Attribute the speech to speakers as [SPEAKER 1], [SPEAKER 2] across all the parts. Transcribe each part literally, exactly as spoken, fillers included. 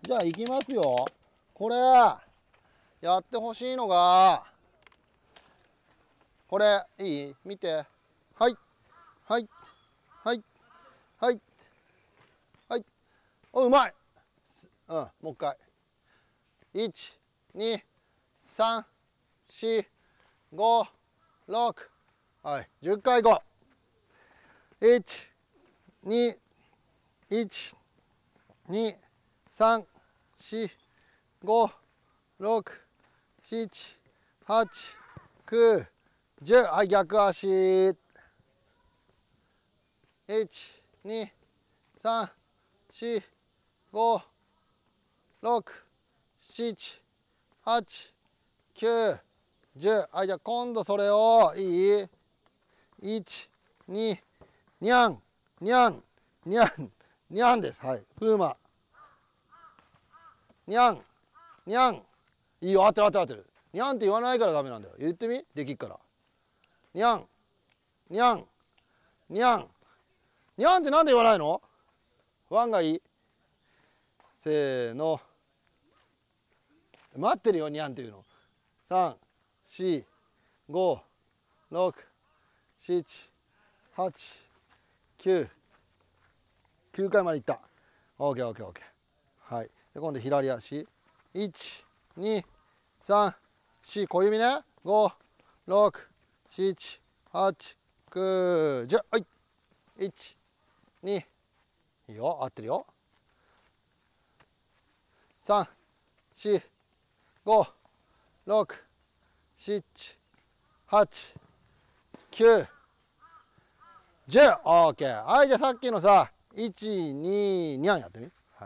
[SPEAKER 1] じゃあ行きますよ。これやってほしいのがこれいい？見て。はいはいはいはいはい。お、うまい。うん、もう一回。いちにさんしごろく。はい、じゅっかい行こう。いちにいちにさんしごろくしちはちきゅうじゅう。はい、逆足。いちにさんしごろくしちはちきゅうじゅう。はい、じゃあ今度それをいい ?いち、に、にゃん、にゃん、にゃん、にゃんです。はい、プーマ。にゃん、にゃん。いいよ、合ってる合ってる合ってる。にゃんって言わないからダメなんだよ。言ってみ、できっから。にゃん、にゃん、にゃん。にゃんってなんで言わないの？ワンがいい？せーの。待ってるよ、にゃんっていうの。さん、し、ご、ろく、しち、はち、きゅう。きゅうかいまでいった。オーケーオーケーオーケー。はい。で、今度左足。いち、に、さん、し、小指ね。ご、ろく、しち、はち、きゅう、じゅう。はい。いち、に、いいよ。合ってるよ。さん、し、ご、ろく、しち、はち、きゅう、じゅう。オーケー。はい。じゃあさっきのさ、いち、に、にゃんやってみ。はい。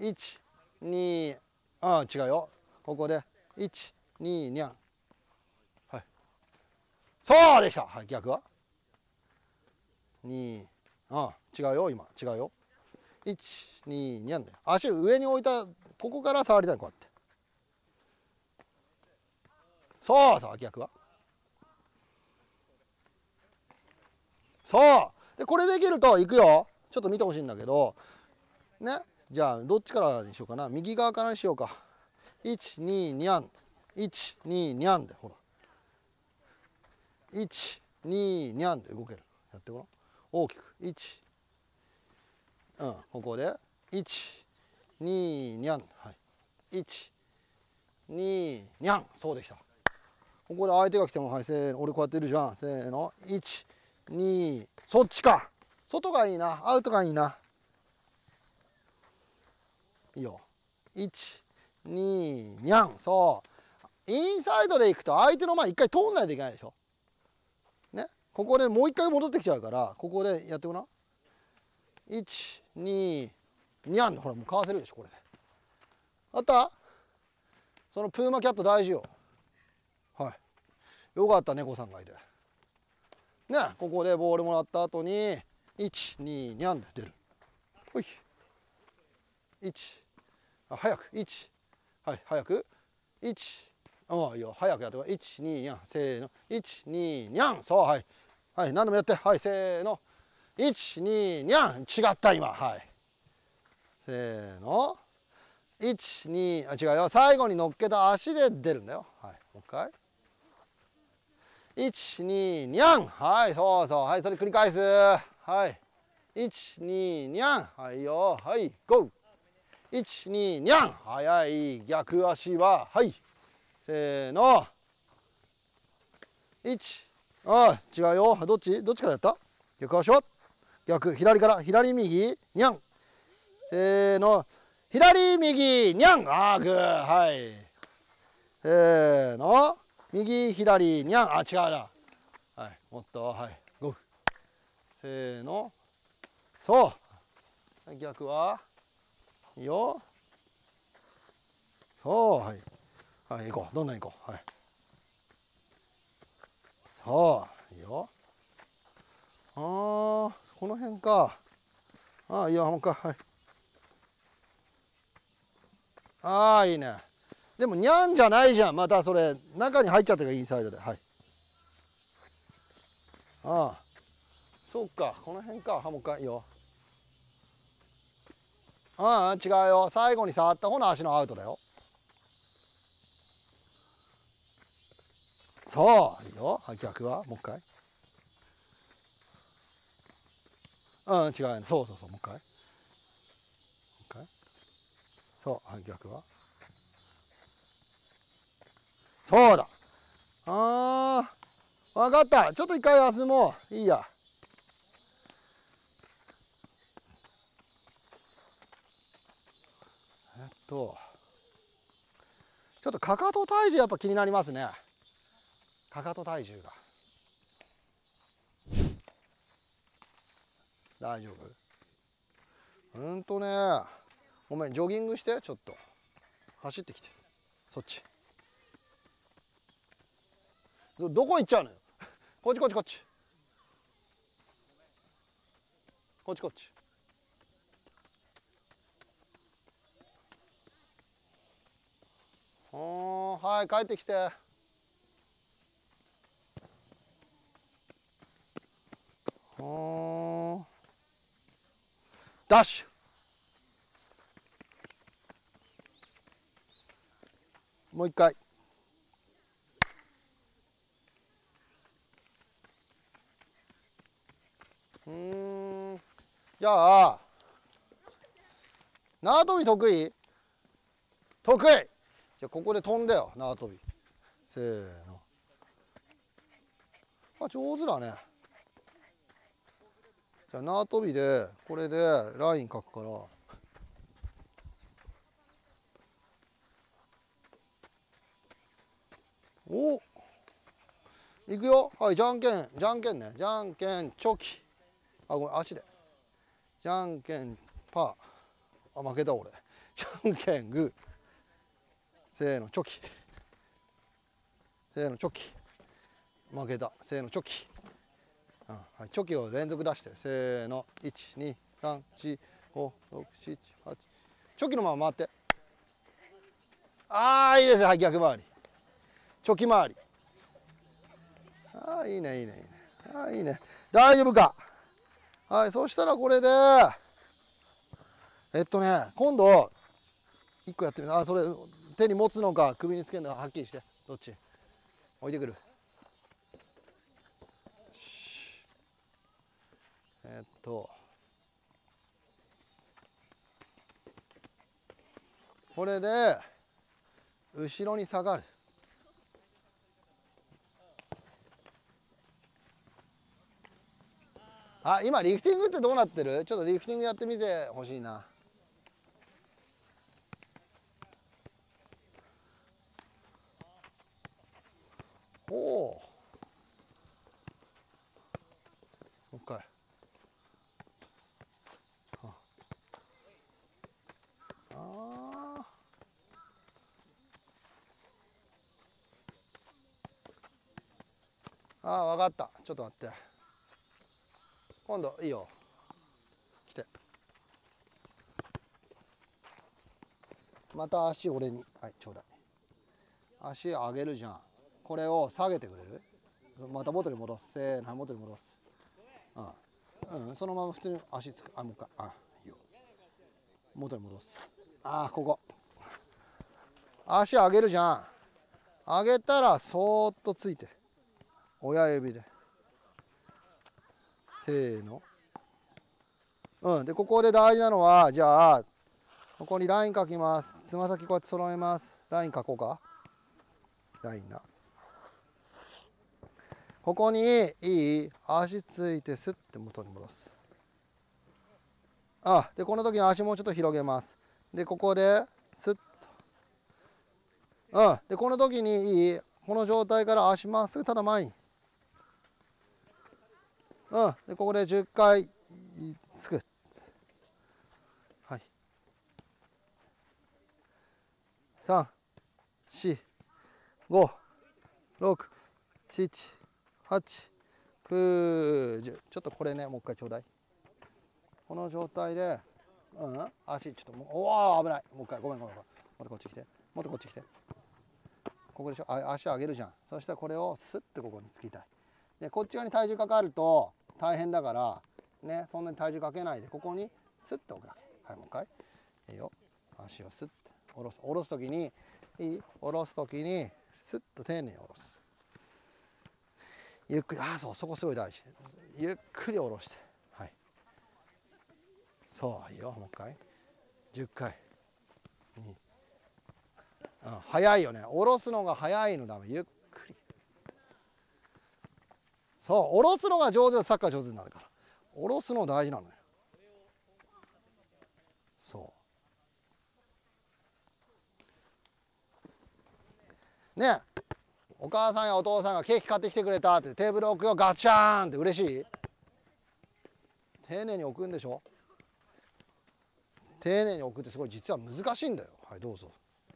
[SPEAKER 1] いち、に、ああ、違うよ。ここで、いち、に、にゃん。はい。そう、できた。はい、逆はに、ああ、違うよ、今。違うよ。いち、に、にゃんだよ。足上に置いた、ここから触りたい、こうやって。そうそう、逆はそう。で、これできると、いくよ。ちょっと見てほしいんだけど、ね。じゃあ、どっちからにしようかな。右側からにしようか。いち、に、にゃん。いち、に、にゃんで、ほら。いち、に、にゃんで動ける。やってごらん。大きく。いち、うん、ここで。いち、に、にゃん。はい。いち、に、にゃん。そうでした。ここで相手が来ても、はい、せーの。俺こうやっているじゃん。せーの。いち、に、そっちか。外がいいな。アウトがいいな。いいよ。いち、に、にゃん。そう。インサイドで行くと相手の前一回通んないといけないでしょ。ね。ここでもう一回戻ってきちゃうから、ここでやってごらん。いち、に、にゃん。ほら、もうかわせるでしょ、これで。あった？そのプーマキャット大事よ。はい。よかった、猫さんがいて。ね、ここでボールもらった後に、いち、に、にゃんで出る。ほい。いち、あ、早く。いち、はい、早く。いち、ああ、いいよ。早くやってこい。いち、に、にゃん。せーの。いち、に、にゃん。そう、はい。はい、何度もやって。はい、せーの。いち、に、にゃん。違った、今。はい。せーの。いち、に、あ、違うよ。最後に乗っけた足で出るんだよ。はい。もう一回。いち、に、にゃん。はい、そうそう。はい、それ繰り返す。はい。いち、に、にゃん。はい、いいよ。はい、ゴー。いち、に、にゃん。早い。逆足は。はい。せーの。いち、ああ、違うよ。どっちどっちからやった？逆足は逆。左から。左右。にゃん。せーの。左右。にゃん。ああ、グー。はい。せーの。右、左、にゃん。あ、違うな。はい。もっと。はい。ゴー。せーの。そう。逆は。いいよ。そう。はい。はい、行こう。どんどん行こう。はい。そう。いいよ。ああ、この辺か。ああ、いいよ。もう一回。はい。ああ、いいね。でも、にゃんじゃないじゃん。またそれ、中に入っちゃってるから、インサイドで。はい。ああ。そうか。この辺か。は、もう一回。いいよ。 うん、違うよ。最後に触った方の足のアウトだよ。そういいよ。逆はもう一回。うん、違う。そうそうそう、もう一回。もう一回。そう、はい、逆は。そうだ。あー、分かった。ちょっと一回休もう。いいや。えっと、ちょっとかかと体重やっぱ気になりますね。かかと体重が。大丈夫？うんとね、ごめん、ジョギングして、ちょっと。走ってきて。そっち。ど、どこ行っちゃうのよ。こっちこっちこっち。こっちこっち。はい、帰ってきて。ダッシュ。もう一回。うん。じゃあ縄跳び得意？得意。じゃあここで飛んでよ、縄跳び。せーの。あ、上手だね。じゃあ縄跳びでこれでライン描くから。お、いくよ。はい、じゃんけん、じゃんけんね。じゃんけんチョキ。あ、ごめん、足で。じゃんけんパー。あ、負けた俺。じゃんけんグー。せーのチョキ。せーのチョキ。負けた。せーのチョキ。うん、はい、チョキを連続出して。せーの。いち、に、さん、よん、ご、ろく、なな、はち。チョキのまま回って。ああ、いいですね。はい、逆回り。チョキ回り。ああ、いいね、いいね、いいね。ああ、いいね。大丈夫か。はい、そしたらこれで、えっとね、今度、いっこやってみる。あ、それ、手に持つのか、首につけるのか、はっきりして。どっち？置いてくる。えっと、これで、後ろに下がる。あ、今リフティングってどうなってる？ちょっとリフティングやってみてほしいな。おお。もう一回。ああ。ああ、分かった。ちょっと待って。今度いいよ。来て。また足俺に。はい、ちょうだい。足上げるじゃん。これを下げてくれる？また元に戻す。せーの、元に戻す。ああ、うん、そのまま普通に足つく。あ、もう一回。あ、いいよ。元に戻す。ああ、ここ。足上げるじゃん。上げたらそーっとついて。親指で。せーの。うん、でここで大事なのは、じゃあここにライン描きます。つま先こうやって揃えます。ライン描こうか。ラインな。ここにいい足ついてスッて元に戻す。あ、でこの時に足もうちょっと広げます。でここでスッと。うん、でこの時にいいこの状態から足まっすぐただ前に。うん、でここでじゅっかいつく。はい。さん、よん、ご、ろく、なな、はち、きゅう、じゅう。ちょっとこれね、もう一回ちょうだい。この状態で、うん、足ちょっともう、おお、危ない。もう一回、ごめんごめんごめん。もっとこっち来て。もっとこっち来て。ここでしょ。あ、足上げるじゃん。そしたらこれをスッてここにつきたい。で、こっち側に体重かかると大変だから、ね、そんなに体重かけないで、ここにスッて置くだけ。はい、もう一回。 足をスッと下ろす。下ろす時にいい下ろす時にスッと丁寧に下ろす。ゆっくり、ああそう、そこすごい大事。ゆっくり下ろして、はい、そういいよ。もう一回じゅっかい、うん、早いよね。下ろすのが早いのダメ。ゆっくり、そう下ろすのが上手だとサッカー上手になるから、下ろすの大事なのよ。そうね、お母さんやお父さんがケーキ買ってきてくれたってテーブル置くよ、ガチャーンって嬉しい？丁寧に置くんでしょ。丁寧に置くってすごい実は難しいんだよ。はい、どうぞ。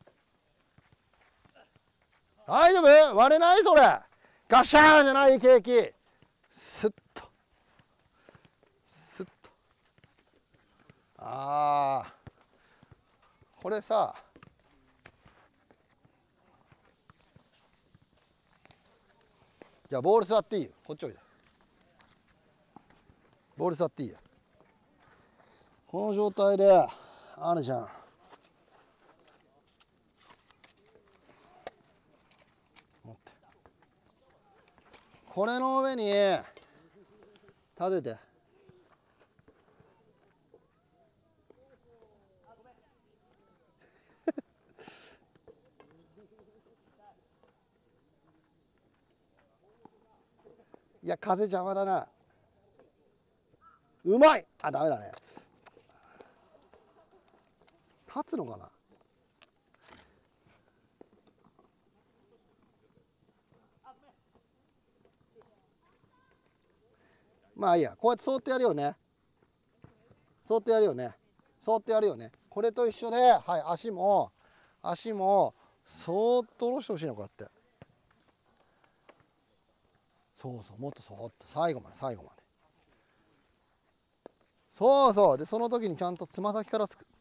[SPEAKER 1] 大丈夫？割れない？それガシャーンじゃない、ケーキスッとスッと。ああ、これさ、じゃあボール座っていいよ。こっちおいで。ボール座っていいよ。この状態であるじゃん。持って、これの上に立てて、いや風邪邪魔だな。うまい。あ、ダメだね。立つのかな。まあいいや、こうやってそーってやるよね。そーってやるよね。そーってやるよね。これと一緒で、はい、足も足もそーっと下ろしてほしいの、こうやって。そうそう、もっとそーっと最後まで最後まで。そうそう。でその時にちゃんとつま先からつく。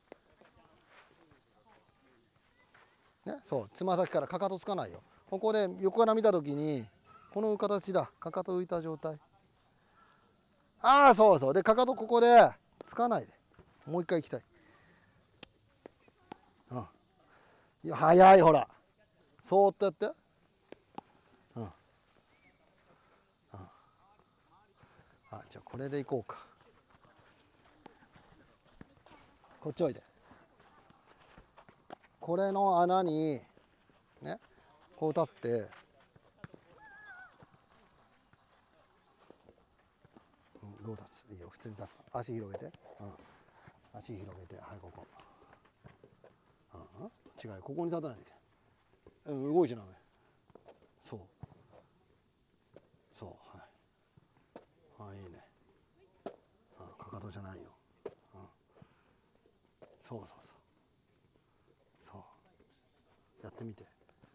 [SPEAKER 1] ね、そうつま先からかかとつかないよ。ここで横から見た時にこの形だ。かかと浮いた状態。ああそうそう。でかかとここでつかないでもう一回行きたい。うん、いや早い。ほらそーっとやって。うん、うん、あ、じゃあこれでいこうか。こっちおいで。これの穴にねこう立って、うん、どう立つ？いいよ、普通に立つ。足広げて、うん、足広げて、はいここ、うん、違う、ここに立たないで、うん、動いちゃダメ。そうそう、はい、はい、いいね、うん、かかとじゃないよ、うん、そうそうそうそう、やってみて。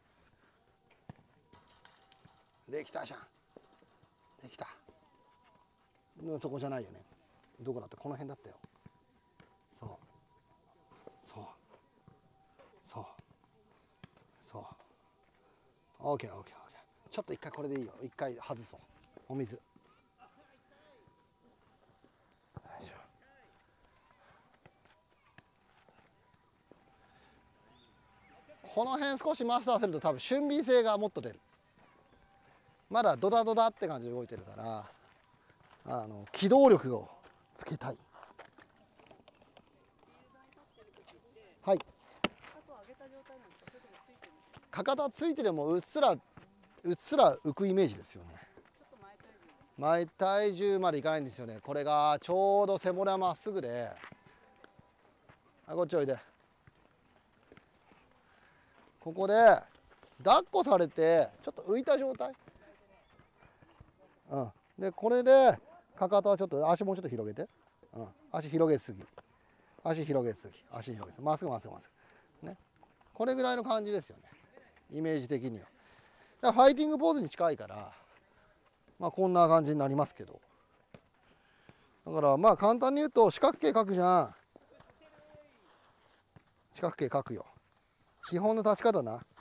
[SPEAKER 1] できたじゃん。できた。そこじゃないよね。どこだって、この辺だったよ。そうそうそうそう。オーケーオーケーオーケー。ちょっと一回これでいいよ。一回外そう。お水。この辺少しマスターすると多分俊敏性がもっと出る。まだドダドダって感じで動いてるから、あの機動力をつけたい。はい。かかとはついてでもうっすらうっすら浮くイメージですよね。前体重までいかないんですよね。これがちょうど背骨はまっすぐで、あ、こっちおいで。ここで抱っこされてちょっと浮いた状態、うん、でこれでかかとはちょっと足もうちょっと広げて、うん、足広げすぎ、足広げすぎ、足広げすぎ、まっすぐまっすぐまっすぐね、これぐらいの感じですよね、イメージ的には。だからファイティングポーズに近いから、まあこんな感じになりますけど、だからまあ簡単に言うと四角形描くじゃん。四角形描くよ。基本の立ち方な。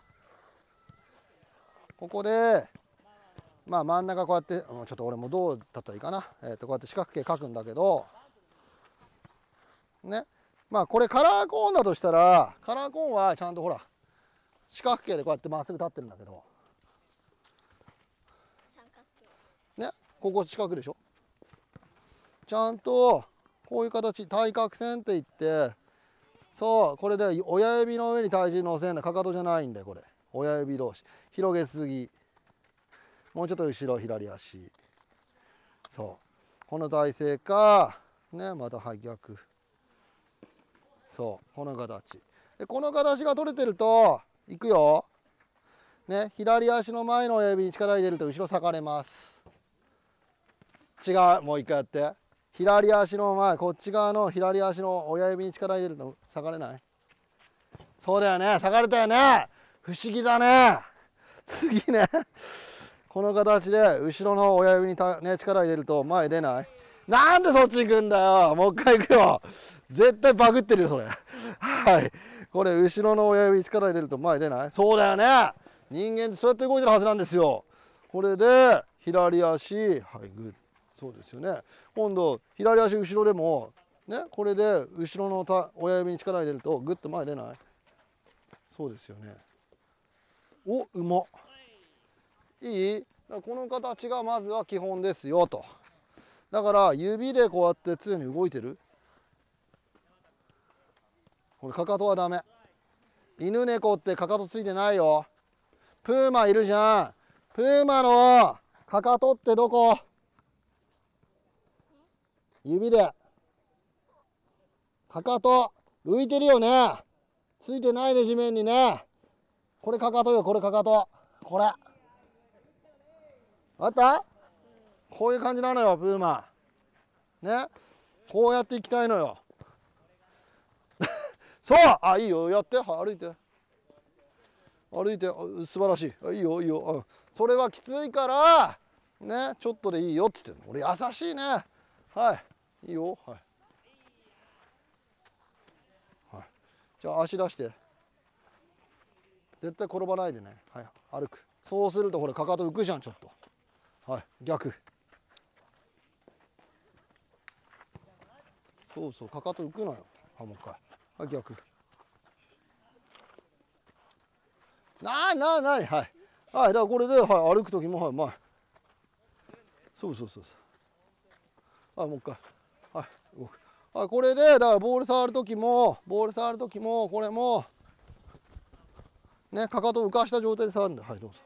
[SPEAKER 1] ここでまあ真ん中こうやって、ちょっと俺もどうだったらいいかな、えー、とこうやって四角形描くんだけどね、 まあこれカラーコーンだとしたら、カラーコーンはちゃんとほら四角形でこうやってまっすぐ立ってるんだけどね、ここ四角でしょ。ちゃんとこういう形、対角線っていって、そうこれで親指の上に体重乗せんだ。かかとじゃないんだよこれ。親指同士広げすぎ、もうちょっと後ろ左足、そうこの体勢かね、またはい逆、そうこの形で、この形が取れてるといくよね、左足の前の親指に力入れると後ろ裂かれます。違う、もう一回やって。左足の前、こっち側の左足の親指に力入れると裂かれない？そうだよね、裂かれたよね。不思議だね。次ね、この形で後ろの親指にた、ね、力入れると前出ない？なんでそっち行くんだよ。もう一回行くよ。絶対バグってるよそれ。はい、これ後ろの親指に力入れると前出ない？そうだよね。人間ってそうやって動いてるはずなんですよ。これで左足、はい、グッ、そうですよね。今度左足後ろでもね、これで後ろのた親指に力入れるとグッと前出ない？そうですよね。お、うまっ。いい？この形がまずは基本ですよと。だから指でこうやって常に動いてる。これかかとはダメ。犬猫ってかかとついてないよ。プーマいるじゃん。プーマのかかとってどこ？指で。かかと浮いてるよね。ついてないね、地面にね。これかかとよ、これかかと。これ。あった？こういう感じなのよ、プーマ。ね。こうやっていきたいのよ。そう、あ、いいよ、やって、はい、歩いて。歩いて、素晴らしい。いいよ、いいよ。それはきついから、ね、ちょっとでいいよって言ってるの。俺優しいね。はい、いいよ。はい。はい、じゃあ足出して。絶対転ばないでね。はい、歩く。そうすると、ほら、かかと浮くじゃん、ちょっと。はい、逆。そうそう、かかと浮くのよ。はい、もう一回。はい、逆。なになになに、はい。はい、だからこれで、はい、歩くときも、はい、前。そうそうそうそう。はい、もう一回。はい、動く。はい、これで、だからボール触るときも、ボール触るときも、これも、ね、かかとを浮かした状態で触るんだ。はい、どうぞ。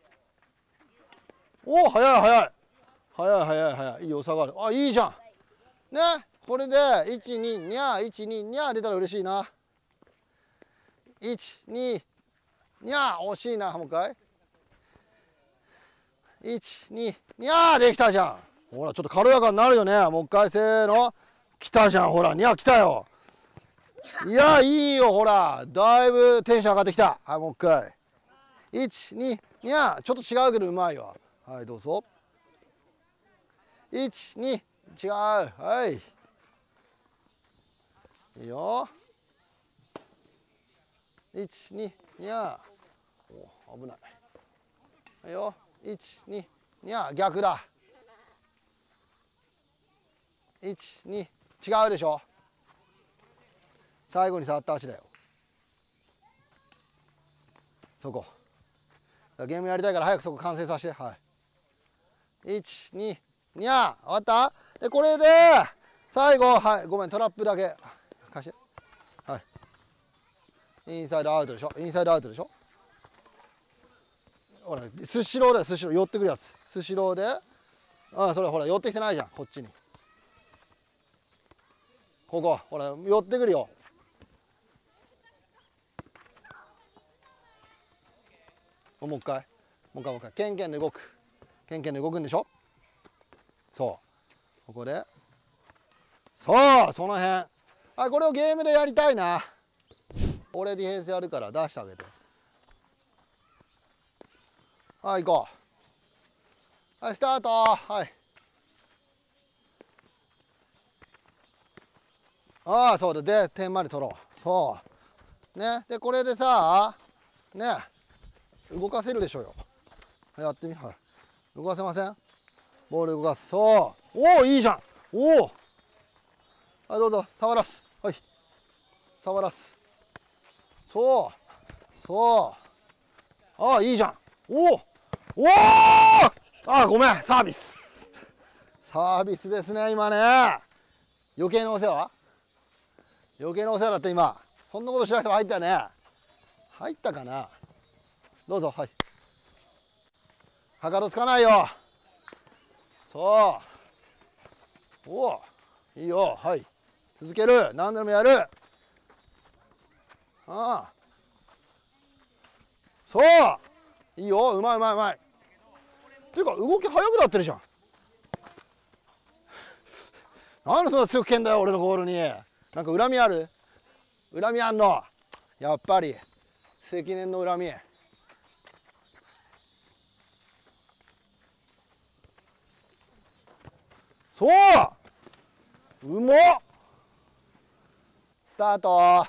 [SPEAKER 1] おお、早い早い。早い早い早い。いいよ、下がる。あ、いいじゃん。ね、これで、いち、に、にゃー、いち、に、にゃー出たら嬉しいな。いち、に、にゃー、惜しいな、もう一回。いち、に、にゃー、できたじゃん。ほら、ちょっと軽やかになるよね。もう一回、せーの。来たじゃん、ほら、にゃー来たよ。いや、いいよ、ほら。だいぶテンション上がってきた。はい、もう一回。いち、に、にゃー、ちょっと違うけどうまいわ。はい、どうぞ。いち、に、違う。はい。いいよ。いち、に、にゃー。お、危ない。いいよ。いち、に、にゃー、逆だ。いち、に、違うでしょ。最後に触った足だよ。そこ。ゲームやりたいから早くそこ完成させて。はい。いち、に、にゃー。終わった？で、これで、最後、はい、ごめん、トラップだけ。貸して。はい。インサイドアウトでしょ。インサイドアウトでしょ。ほら、スシローだよ、スシロー。寄ってくるやつ。スシローで、ああ、それほら、寄ってきてないじゃん、こっちに。ここ、ほら、寄ってくるよ。もう一回。もう一回、もう一回。ケンケンで動く。ケンケンで動くんでしょ。そう。ここで。そう、その辺。はい、これをゲームでやりたいな。俺ディフェンスやるから出してあげて。はい、行こう。はい、スタート。はい。ああ、そうだ。で、点まで取ろう。そう。ね。で、これでさ、ね。動かせるでしょうよ。やってみ。はい。動かせません？ボール動かす。そう。おお、いいじゃん。おお。はい、どうぞ。触らす。はい。 触らす。そうそうああいいじゃん。おおおおああごめんサービスサービスですね今ね。余計なお世話余計なお世話だって今。そんなことしなくても入ったよね。入ったかな。どうぞ。はいはかとつかないよ。そうおおいいよ。はい続ける。何でもやる。ああそういいよ。うまいうまいうまい。っていうか動き速くなってるじゃん。なんでそんな強く蹴んだよ俺のゴールに。なんか恨みある。恨みあんの。やっぱり積年の恨み。そううまっ。スタート。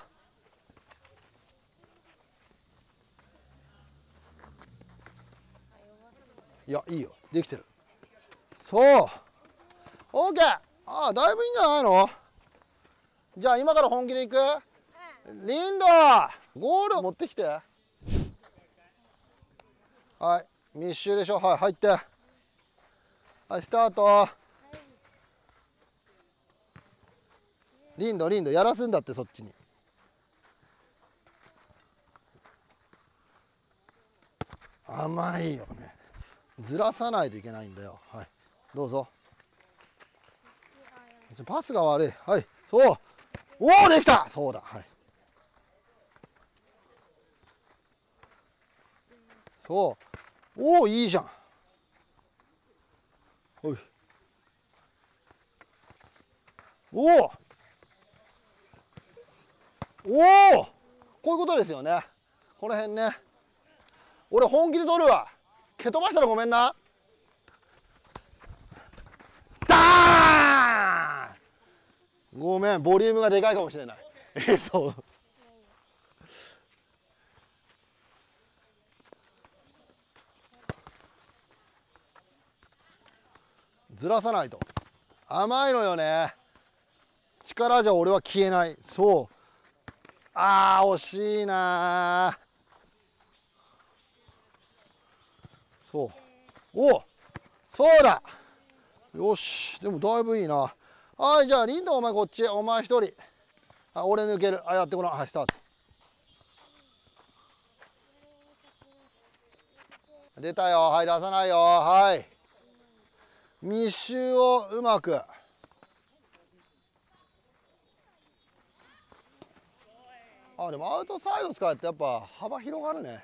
[SPEAKER 1] いやいいよできてる。そうオーケー。ああだいぶいいんじゃないの。じゃあ今から本気でいく。リンドゴール持ってきて。はい密集でしょ。はい入って。はいスタート。リンドリンドやらすんだってそっちに。甘いよね。ずらさないといけないんだよ。はいどうぞ。パスが悪い。はいそうおおできた。そうだはいそうおおいいじゃん。おいおおおおこういうことですよね。この辺ね。俺本気で取るわ。蹴飛ばしたらごめんな。ダーンごめんボリュームがでかいかもしれないえそうずらさないと。甘いのよね。力じゃ俺は消えない。そうあー惜しいな。そうおそうだよし。でもだいぶいいな。はいじゃあリンドお前こっち。お前一人。あ俺抜ける。あやってごらん。はいスタート。出たよ。はい出さないよ。はい密集をうまく。あでもアウトサイド使ってやっぱ幅広がるね。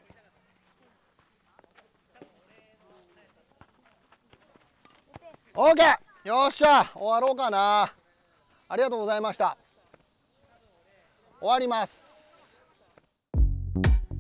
[SPEAKER 1] オーケーよっしゃ終わろうかな。ありがとうございました。終わります。